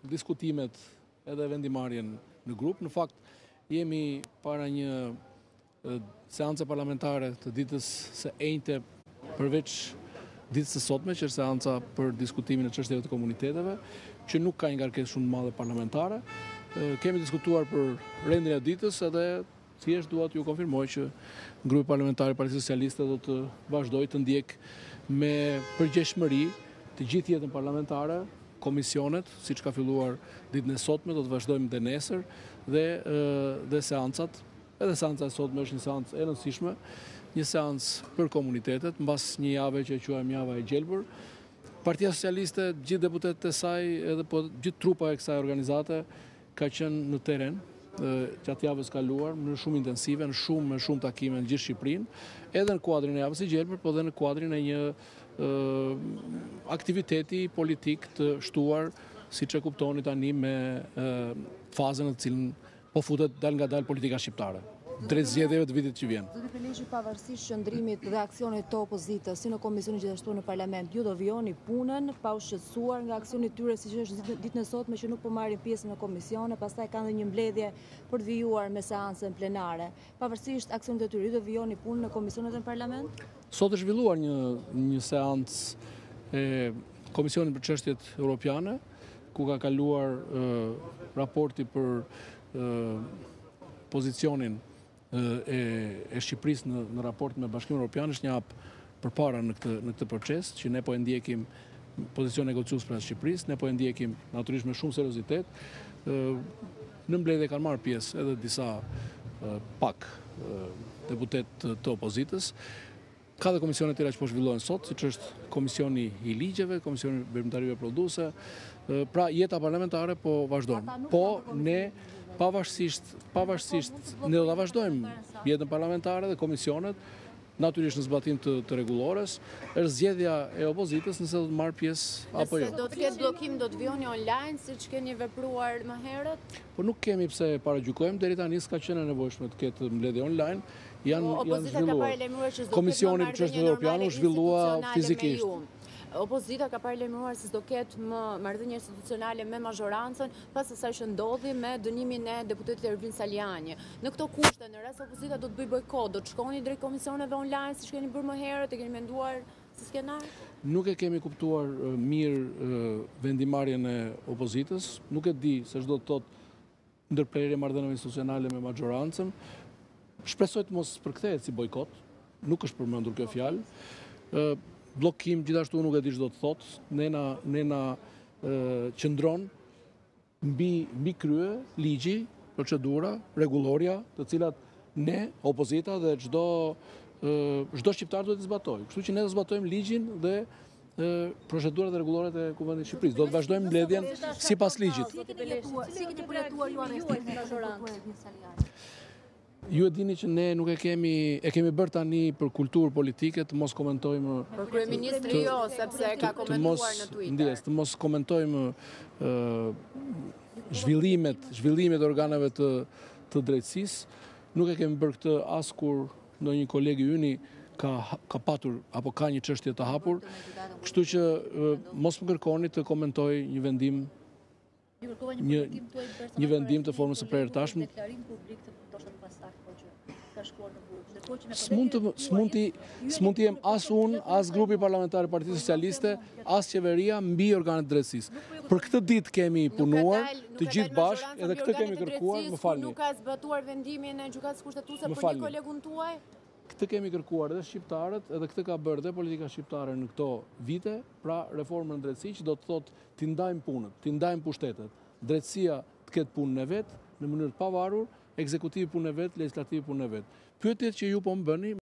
diskutimet edhe vendimarrjen në grup. Në fakt, jemi para një seance parlamentare të ditës së enjte përveç ditës së sotme, që është seanca për diskutimin e çështjeve të komuniteteve, që nuk ka një ngarkesë shumë të madhe parlamentare. Kemi diskutuar për rendin e ditës edhe thjesht dua t'ju konfirmoj që grupi parlamentar i Partisë Socialiste do të vazhdojë të ndjek me përgjegjësi të gjithë jetën parlamentare, komisionet, siç ka filluar ditën e sotme, do të vazhdojmë dhe nesër dhe seancat. Edhe seanca e sotme është një seancë e rëndësishme, një seancë për komunitetet, mbas një jave që e quajmë java e gjelbër. Partia Socialiste, gjithë deputetët e saj, edhe po gjithë trupa e kësaj organizate ka qenë në terren gjatë javës kaluar, në shumë intensive, në shumë takime në gjithë Shqipërinë, edhe në kuadrin e javës së gjelbër, po edhe në kuadrin e një aktiviteti politik të shtuar, siç e kuptoni tani me fazën në të cilën po futet dal nga dal politika shqiptare, drejt zgjedhjeve të vitit që vjen. Zoti Peleqi, pavarësisht qëndrimit dhe aksionit të opozitës, si në komisionin gjithashtu në parlament, ju do vijoni punën pa u shqetësuar nga aksioni i tyre, siç është ditën e sotme që nuk po marrin pjesë në komisione, pastaj kanë dhe një mbledhje për të vijuar me seancën plenare. Pavarësisht aksionit të tyre, ju do vijoni punën në komisionet në parlament? Sot është zhvilluar një seancë e Komisionit për çështjet europiane, ku ka kaluar raporti për pozicionin e Shqipërisë në raport me Bashkimin Evropian. Është një hap përpara në këtë proces, që ne po e ndjekim pozicionin negociues për Shqipërisë, ne po e ndjekim natyrisht me shumë seriozitet. Në mbledhje kanë marrë pjesë edhe disa pak deputet të opozitës. Ka dhe komisione tjera që po zhvillohen sot, siç është komisioni i ligjeve, komisioni veprimtarive prodhuese. Pra jeta parlamentare po vazhdon. Po ne pavarësisht ne do ta vazhdojmë jetën parlamentare dhe komisionet, natyrisht në zbatim të rregullores. Është zgjedhja e opozitës nëse do të marrë pjesë apo jo. Nëse do të ketë bllokim, do të vijoni online siç keni vepruar më herët? Po nuk kemi pse paragjykojmë, deri tani s'ka qenë e nevojshme të ketë mbledhje online. Janë zhvilluar. Komisioni për çështjet europiane u zhvillua fizikisht. Opozita ka paralajmëruar se s'do ketë më marrëdhënie institucionale me mazhorancën pas asaj që ndodhi me dënimin e deputetit Ervin Saliani. Në këto kushte, në rast se opozita do të bëjë bojkot, do të shkoni drejt komisioneve online siç keni bërë më herët, e keni menduar si skenar? Nuk e kemi kuptuar mirë vendimarrjen e opozitës, nuk e di se ç'do të thotë ndërprerje marrëdhënieve institucionale me mazhorancën. Shpresoj të mos përkthehet si bojkot, nuk është përmendur kjo fjalë. Bllokim gjithashtu nuk e di ç'do të thotë, ne na qëndron mbi krye ligji, procedura, rregulloria, të cilat ne, opozita dhe çdo shqiptar duhet të zbatojë. Kështu që ne do zbatojmë ligjin dhe procedurat e rregulloret e Kuvendit të Shqipërisë. Do të vazhdojmë mbledhjen sipas ligjit. Si keni përjatuar ju arrestin e Ervin Saliani? Ju e dini që ne nuk e kemi bërë tani për kulturë politike të mos komentojmë... Për kryeministri jo, sepse ka komentuar në Twitter. Të mos komentojmë zhvillimet organeve të drejtësisë. Nuk e kemi bërë këtë as kur ndonjë kolegi yni ka patur apo ka një çështje të hapur. Kështu që mos më kërkoni të komentoj një vendim të formës së prerë. S'mund të jem as unë, as grupi parlamentar i Partisë Socialiste, as qeveria mbi organet drejtësisë. Për këtë ditë kemi punuar të gjithë bashkë, edhe këtë kemi kërkuar, më falni. Nuk ka zbatuar vendimin e gjykatës kushtetuese për një kolegun tuaj? Këtë kemi kërkuar edhe shqiptarët, edhe këtë ka bërë dhe politika shqiptare në këto vite, pra reformën në drejtësi që do të thotë t'i ndajmë punët, t'i ndajmë pushtetet. Drejtësia të ketë punën e vet, në mënyrë të pavarur, ekzekutivi punën e vet, legislativi punën e vet. Pyetjet që ju po më bëni